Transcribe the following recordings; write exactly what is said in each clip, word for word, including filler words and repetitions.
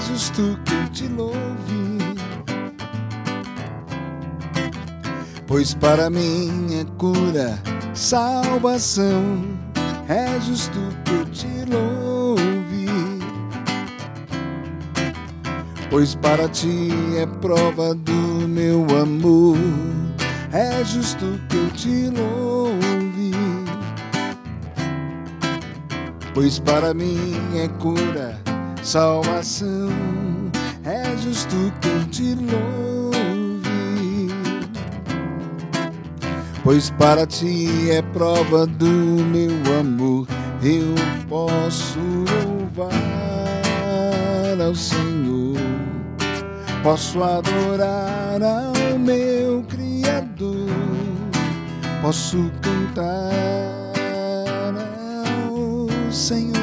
justo que eu te louve, pois para mim é cura, salvação. É justo que eu te louve, pois para ti é prova do meu amor. É justo que eu te louve, pois para mim é cura, salvação. É justo que eu te louve, pois para ti é prova do meu amor. Eu posso louvar ao Senhor, posso adorar ao meu Criador, posso cantar ao Senhor.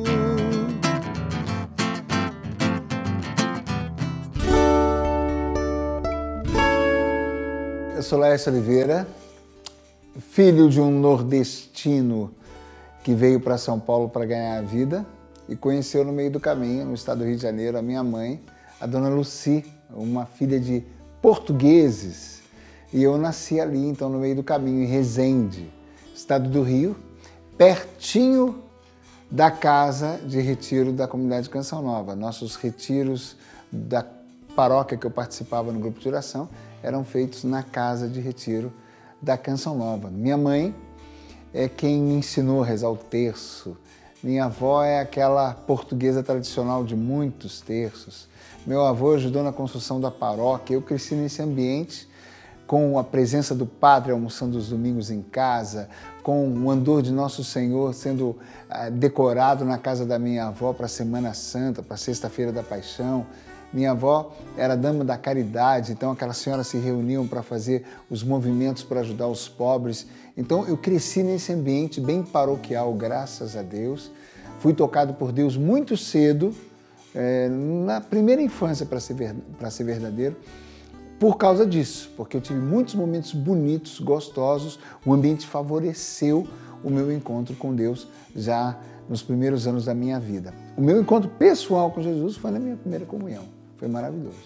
Eu sou Laércio Oliveira, filho de um nordestino que veio para São Paulo para ganhar a vida e conheceu no meio do caminho, no estado do Rio de Janeiro, a minha mãe, a dona Lucy, uma filha de portugueses. E eu nasci ali, então, no meio do caminho, em Resende, estado do Rio, pertinho da casa de retiro da comunidade Canção Nova. Nossos retiros da paróquia que eu participava no grupo de oração eram feitos na casa de retiro da Canção Nova. Minha mãe é quem me ensinou a rezar o terço. Minha avó é aquela portuguesa tradicional de muitos terços. Meu avô ajudou na construção da paróquia. Eu cresci nesse ambiente com a presença do padre almoçando os domingos em casa, com o andor de Nosso Senhor sendo uh, decorado na casa da minha avó para a Semana Santa, para a Sexta-feira da Paixão. Minha avó era dama da caridade, então aquelas senhoras se reuniam para fazer os movimentos para ajudar os pobres. Então eu cresci nesse ambiente bem paroquial, graças a Deus. Fui tocado por Deus muito cedo, é, na primeira infância, para ser, para ser verdadeiro, por causa disso, porque eu tive muitos momentos bonitos, gostosos. O ambiente favoreceu o meu encontro com Deus já nos primeiros anos da minha vida. O meu encontro pessoal com Jesus foi na minha primeira comunhão. Foi maravilhoso.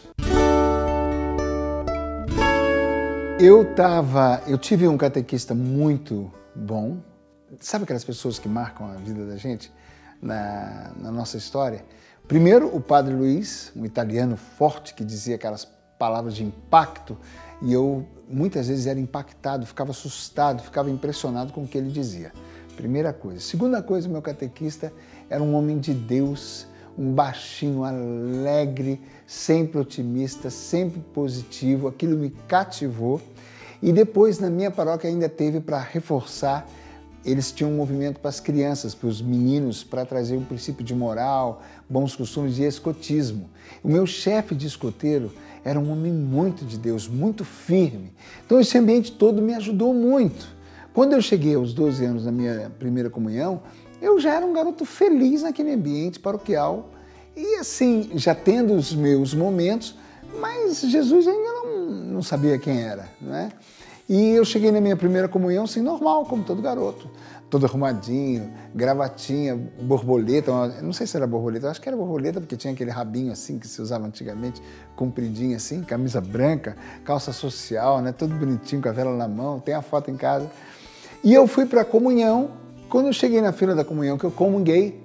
Eu tava, eu tive um catequista muito bom. Sabe aquelas pessoas que marcam a vida da gente na, na nossa história? Primeiro, o Padre Luiz, um italiano forte que dizia aquelas palavras de impacto, e eu muitas vezes era impactado, ficava assustado, ficava impressionado com o que ele dizia. Primeira coisa. Segunda coisa, meu catequista era um homem de Deus, um baixinho alegre, sempre otimista, sempre positivo. Aquilo me cativou. E depois, na minha paróquia, ainda teve para reforçar. Eles tinham um movimento para as crianças, para os meninos, para trazer um princípio de moral, bons costumes e escotismo. O meu chefe de escoteiro era um homem muito de Deus, muito firme. Então esse ambiente todo me ajudou muito. Quando eu cheguei aos doze anos na minha primeira comunhão, eu já era um garoto feliz naquele ambiente paroquial e assim, já tendo os meus momentos, mas Jesus ainda não, não sabia quem era, né? E eu cheguei na minha primeira comunhão assim, normal, como todo garoto, todo arrumadinho, gravatinha, borboleta, não sei se era borboleta, eu acho que era borboleta porque tinha aquele rabinho assim que se usava antigamente, compridinho assim, camisa branca, calça social, né, tudo bonitinho, com a vela na mão, tem a foto em casa. E eu fui para a comunhão. Quando eu cheguei na fila da comunhão, que eu comunguei,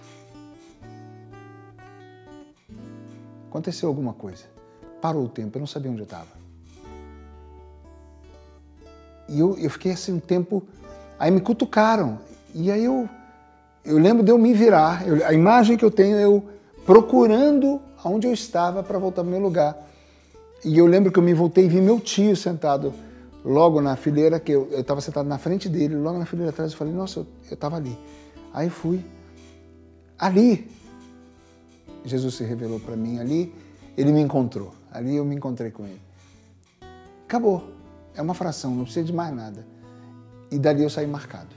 aconteceu alguma coisa. Parou o tempo, eu não sabia onde eu estava. E eu, eu fiquei assim um tempo, aí me cutucaram. E aí eu, eu lembro de eu me virar, eu, a imagem que eu tenho é eu procurando onde eu estava para voltar para o meu lugar. E eu lembro que eu me voltei e vi meu tio sentado logo na fileira, que eu estava sentado na frente dele, logo na fileira atrás, eu falei, nossa, eu estava ali. Aí fui, ali, Jesus se revelou para mim, ali ele me encontrou, ali eu me encontrei com ele. Acabou, é uma fração, não precisa de mais nada. E dali eu saí marcado.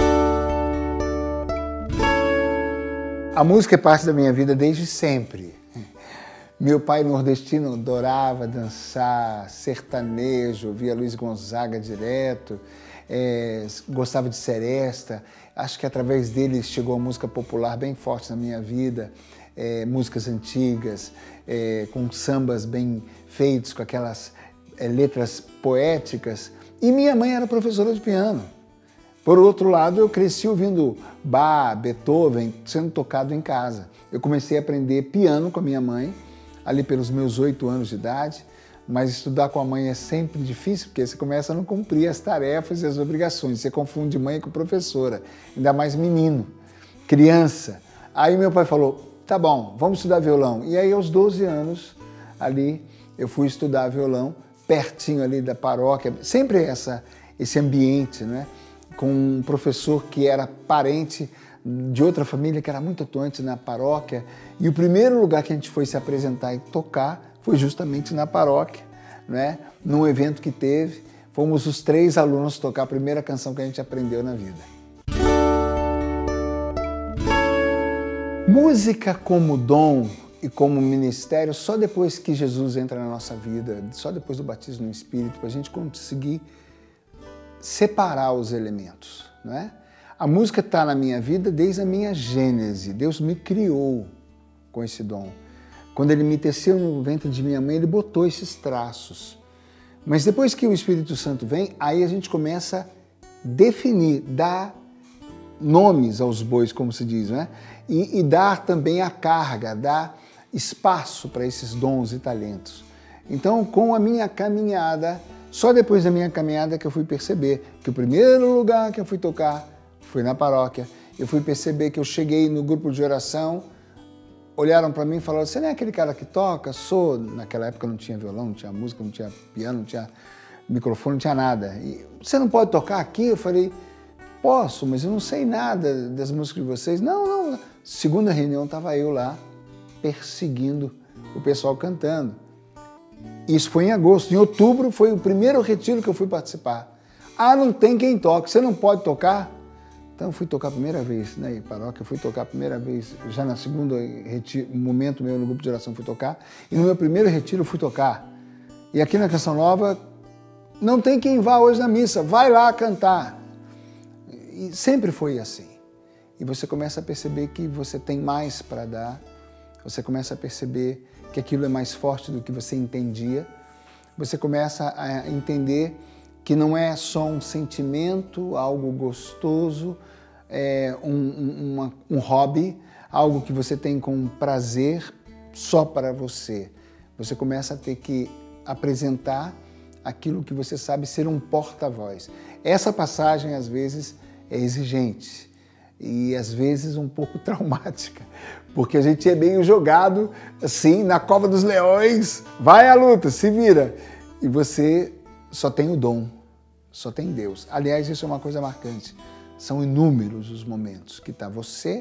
A música é parte da minha vida desde sempre. Meu pai nordestino adorava dançar sertanejo, via Luiz Gonzaga direto, é, gostava de seresta. Acho que através dele chegou a música popular bem forte na minha vida. é, músicas antigas, é, com sambas bem feitos, com aquelas é, letras poéticas. E minha mãe era professora de piano. Por outro lado, eu cresci ouvindo Bach, Beethoven, sendo tocado em casa. Eu comecei a aprender piano com a minha mãe, ali pelos meus oito anos de idade, mas estudar com a mãe é sempre difícil, porque você começa a não cumprir as tarefas e as obrigações. Você confunde mãe com professora, ainda mais menino, criança. Aí meu pai falou, tá bom, vamos estudar violão. E aí aos doze anos, ali, eu fui estudar violão, pertinho ali da paróquia, sempre essa, esse ambiente, né? Com um professor que era parente de outra família que era muito atuante na paróquia. E o primeiro lugar que a gente foi se apresentar e tocar foi justamente na paróquia, né? Num evento que teve. Fomos os três alunos tocar a primeira canção que a gente aprendeu na vida. Música como dom e como ministério, só depois que Jesus entra na nossa vida, só depois do batismo no Espírito, para a gente conseguir separar os elementos, não é? A música está na minha vida desde a minha gênese. Deus me criou com esse dom. Quando Ele me teceu no ventre de minha mãe, Ele botou esses traços. Mas depois que o Espírito Santo vem, aí a gente começa a definir, dar nomes aos bois, como se diz, né? E, e dar também a carga, dar espaço para esses dons e talentos. Então, com a minha caminhada, só depois da minha caminhada que eu fui perceber que o primeiro lugar que eu fui tocar foi na paróquia. Eu fui perceber que eu cheguei no grupo de oração, olharam para mim e falaram, você não é aquele cara que toca? Sou. Naquela época não tinha violão, não tinha música, não tinha piano, não tinha microfone, não tinha nada. E, você não pode tocar aqui? Eu falei, posso, mas eu não sei nada das músicas de vocês. Não, não. Segunda reunião estava eu lá, perseguindo o pessoal cantando. Isso foi em agosto. Em outubro foi o primeiro retiro que eu fui participar. Ah, não tem quem toque, você não pode tocar? Então eu fui tocar a primeira vez, né, em paróquia, eu fui tocar a primeira vez, já na segunda retiro, momento meu no grupo de oração fui tocar, e no meu primeiro retiro eu fui tocar. E aqui na Canção Nova, não tem quem vá hoje na missa, vai lá cantar. E sempre foi assim. E você começa a perceber que você tem mais para dar, você começa a perceber que aquilo é mais forte do que você entendia, você começa a entender que não é só um sentimento, algo gostoso, é um, um, uma, um hobby, algo que você tem com prazer só para você. Você começa a ter que apresentar aquilo que você sabe ser um porta-voz. Essa passagem, às vezes, é exigente e, às vezes, um pouco traumática, porque a gente é meio jogado, assim, na cova dos leões, vai à luta, se vira, e você só tem o dom. Só tem Deus. Aliás, isso é uma coisa marcante. São inúmeros os momentos que está você,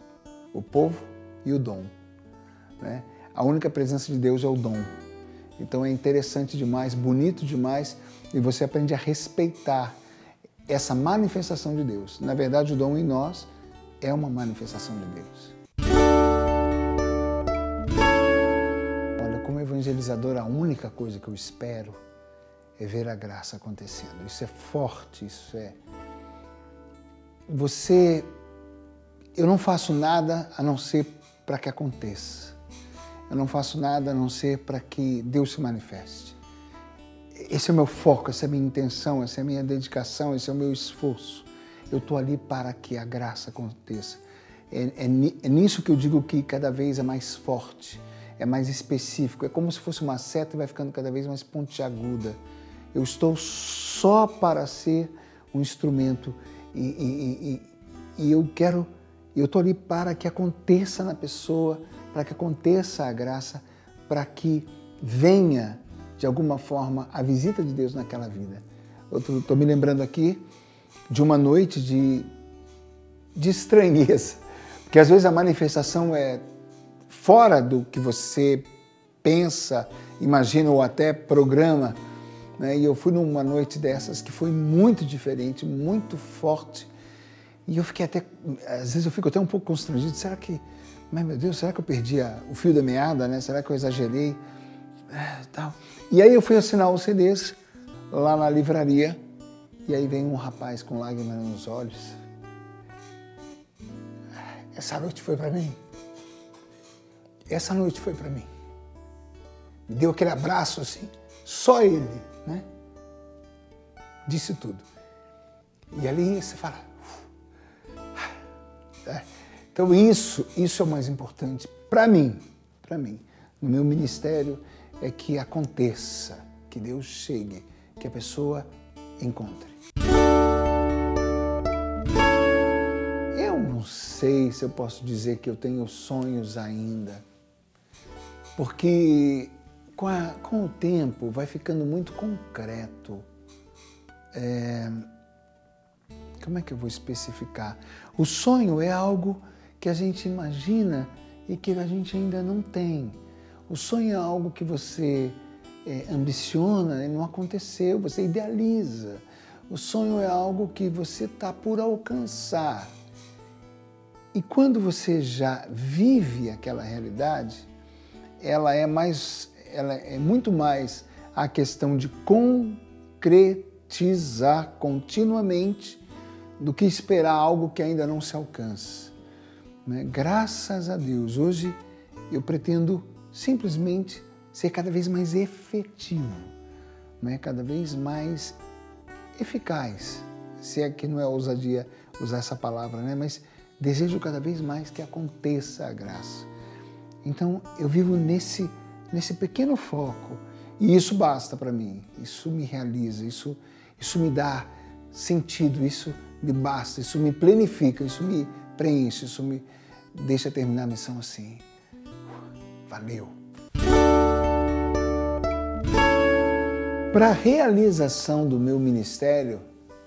o povo e o dom, né? A única presença de Deus é o dom. Então é interessante demais, bonito demais, e você aprende a respeitar essa manifestação de Deus. Na verdade, o dom em nós é uma manifestação de Deus. Olha, como evangelizador, a única coisa que eu espero é ver a graça acontecendo. Isso é forte, isso é... Você... Eu não faço nada a não ser para que aconteça. Eu não faço nada a não ser para que Deus se manifeste. Esse é o meu foco, essa é a minha intenção, essa é a minha dedicação, esse é o meu esforço. Eu estou ali para que a graça aconteça. É, é, é nisso que eu digo que cada vez é mais forte, é mais específico. É como se fosse uma seta e vai ficando cada vez mais pontiaguda. Eu estou só para ser um instrumento e, e, e, e eu quero, eu estou ali para que aconteça na pessoa, para que aconteça a graça, para que venha, de alguma forma, a visita de Deus naquela vida. Eu estou me lembrando aqui de uma noite de, de estranheza, porque às vezes a manifestação é fora do que você pensa, imagina ou até programa, né? E eu fui numa noite dessas que foi muito diferente, muito forte, e eu fiquei até, às vezes eu fico até um pouco constrangido, será que, mas meu Deus, será que eu perdi a, o fio da meada, né? Será que eu exagerei? É, tal. E aí eu fui assinar os C Ds lá na livraria, e aí vem um rapaz com lágrimas nos olhos. Essa noite foi para mim. essa noite foi para mim. Me deu aquele abraço assim, só ele, né? Disse tudo. E ali você fala... É. Então isso, isso é o mais importante para mim, para mim, no meu ministério, é que aconteça, que Deus chegue, que a pessoa encontre. Eu não sei se eu posso dizer que eu tenho sonhos ainda, porque com, a, com o tempo vai ficando muito concreto. É, como é que eu vou especificar? O sonho é algo que a gente imagina e que a gente ainda não tem. O sonho é algo que você é, ambiciona e não aconteceu, você idealiza. O sonho é algo que você está por alcançar. E quando você já vive aquela realidade, ela é mais, ela é muito mais a questão de concretizar continuamente do que esperar algo que ainda não se alcança. Né? Graças a Deus, hoje eu pretendo simplesmente ser cada vez mais efetivo, né? Cada vez mais eficaz, se é que não é ousadia usar essa palavra, né? Mas desejo cada vez mais que aconteça a graça. Então eu vivo nesse, nesse pequeno foco e isso basta para mim, isso me realiza, isso, isso me dá sentido, isso me basta, isso me planifica, isso me preenche, isso me deixa terminar a missão assim. Valeu! Para a realização do meu ministério,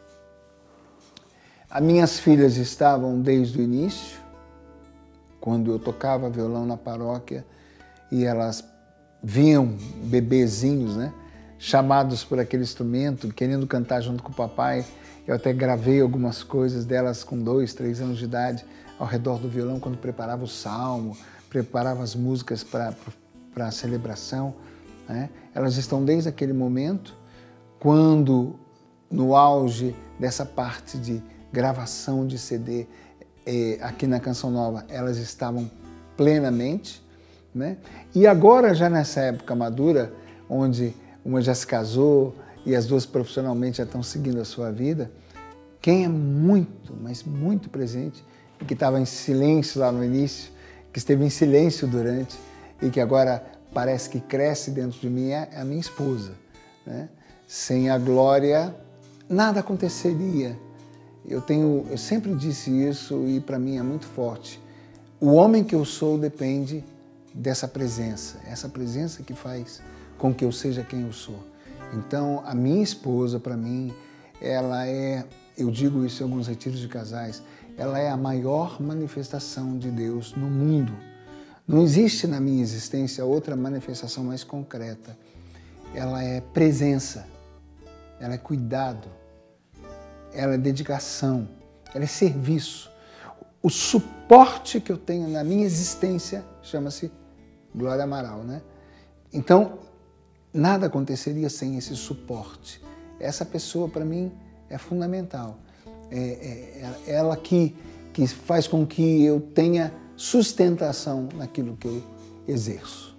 as minhas filhas estavam desde o início, quando eu tocava violão na paróquia e elas vinham bebezinhos, né, chamados por aquele instrumento, querendo cantar junto com o papai. Eu até gravei algumas coisas delas com dois, três anos de idade ao redor do violão, quando preparava o salmo, preparava as músicas para a celebração. Né? Elas estão desde aquele momento, quando no auge dessa parte de gravação de C D eh, aqui na Canção Nova, elas estavam plenamente. Né? E agora, já nessa época madura, onde uma já se casou e as duas profissionalmente já estão seguindo a sua vida, quem é muito, mas muito presente, e que estava em silêncio lá no início, que esteve em silêncio durante, e que agora parece que cresce dentro de mim, é a minha esposa. Né? Sem a Glória, nada aconteceria. Eu, tenho, eu sempre disse isso e para mim é muito forte. O homem que eu sou depende dessa presença, essa presença que faz com que eu seja quem eu sou. Então, a minha esposa, para mim, ela é, eu digo isso em alguns retiros de casais, ela é a maior manifestação de Deus no mundo. Não existe na minha existência outra manifestação mais concreta. Ela é presença, ela é cuidado, ela é dedicação, ela é serviço. O suporte que eu tenho na minha existência chama-se Glória Amaral, né? Então, nada aconteceria sem esse suporte. Essa pessoa, para mim, é fundamental. É, é, é ela que, que faz com que eu tenha sustentação naquilo que eu exerço.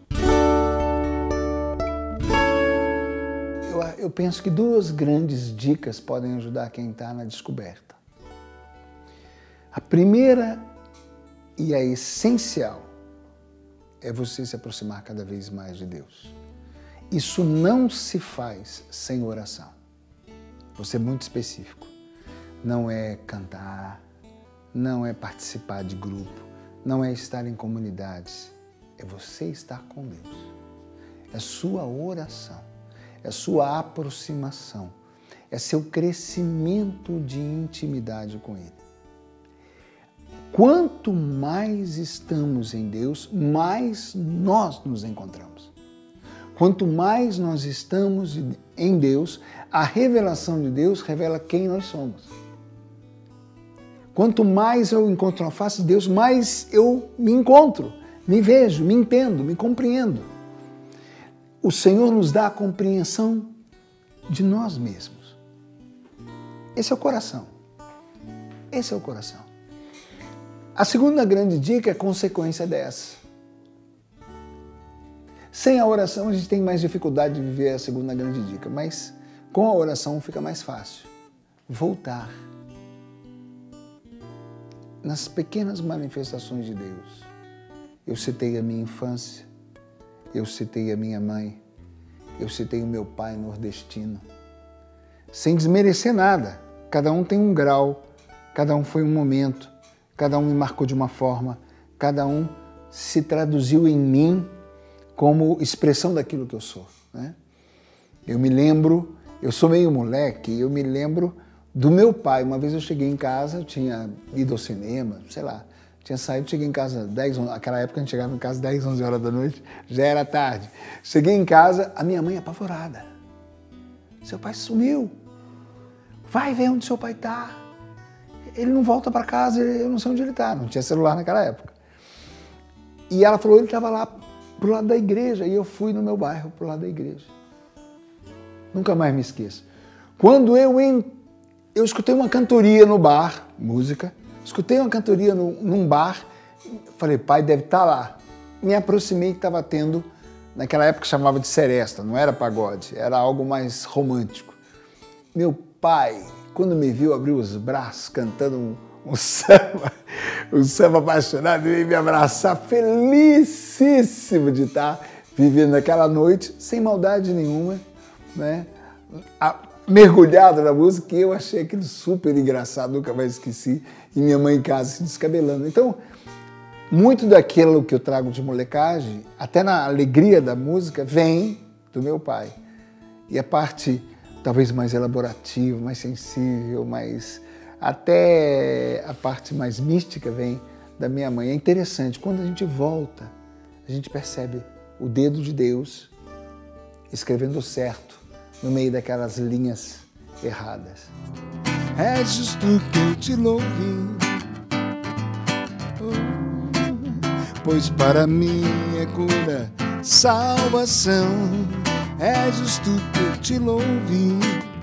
Eu, eu penso que duas grandes dicas podem ajudar quem está na descoberta. A primeira e a essencial é você se aproximar cada vez mais de Deus. Isso não se faz sem oração. Vou ser muito específico. Não é cantar, não é participar de grupo, não é estar em comunidades. É você estar com Deus. É sua oração, é sua aproximação, é seu crescimento de intimidade com Ele. Quanto mais estamos em Deus, mais nós nos encontramos. Quanto mais nós estamos em Deus, a revelação de Deus revela quem nós somos. Quanto mais eu encontro a face de Deus, mais eu me encontro, me vejo, me entendo, me compreendo. O Senhor nos dá a compreensão de nós mesmos. Esse é o coração. Esse é o coração. A segunda grande dica é consequência dessa. Sem a oração, a gente tem mais dificuldade de viver a segunda grande dica, mas com a oração fica mais fácil. Voltar nas pequenas manifestações de Deus. Eu citei a minha infância, eu citei a minha mãe, eu citei o meu pai nordestino. Sem desmerecer nada, cada um tem um grau, cada um foi um momento, cada um me marcou de uma forma, cada um se traduziu em mim como expressão daquilo que eu sou, né? Eu me lembro, eu sou meio moleque, eu me lembro do meu pai. Uma vez eu cheguei em casa, eu tinha ido ao cinema, sei lá, tinha saído, cheguei em casa dez, onze, naquela época a gente chegava em casa dez, onze horas da noite, já era tarde. Cheguei em casa, a minha mãe apavorada. Seu pai sumiu. Vai ver onde seu pai está. Ele não volta para casa, eu não sei onde ele está. Não tinha celular naquela época. E ela falou, ele estava lá pro lado da igreja. E eu fui no meu bairro pro lado da igreja. Nunca mais me esqueço. Quando eu, en... eu escutei uma cantoria no bar, música, escutei uma cantoria no, num bar, falei, pai deve estar lá. Me aproximei que estava tendo, naquela época chamava de seresta, não era pagode, era algo mais romântico. Meu pai, quando me viu, abriu os braços cantando um, um samba, um samba apaixonado, veio me abraçar, felicíssimo de estar vivendo aquela noite, sem maldade nenhuma, né? A, mergulhado na música, e eu achei aquilo super engraçado, nunca mais esqueci, e minha mãe em casa se descabelando. Então, muito daquilo que eu trago de molecagem, até na alegria da música, vem do meu pai. E a parte talvez mais elaborativa, mais sensível, mais até a parte mais mística vem da minha mãe. É interessante, quando a gente volta, a gente percebe o dedo de Deus escrevendo certo no meio daquelas linhas erradas. É justo que eu te louve, oh, pois para mim é cura, salvação. É justo que eu te louve,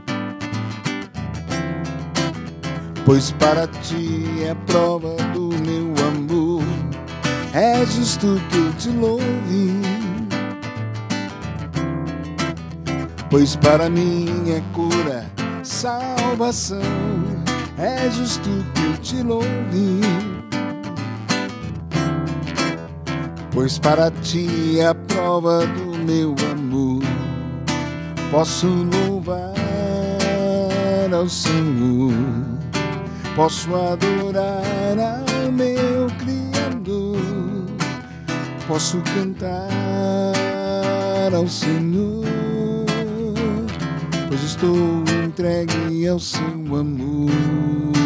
pois para ti é prova do meu amor. É justo que eu te louve, pois para mim é cura, salvação. É justo que eu te louve, pois para ti é a prova do meu amor. Posso louvar ao Senhor, posso adorar ao meu Criador, posso cantar ao Senhor, pois estou entregue ao seu amor.